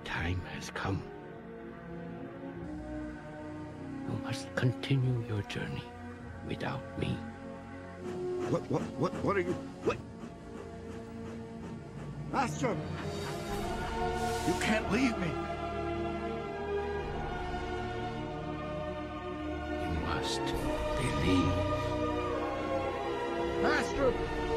time has come. You must continue your journey without me. What are you... What? Master! You can't leave me! You must believe. Master!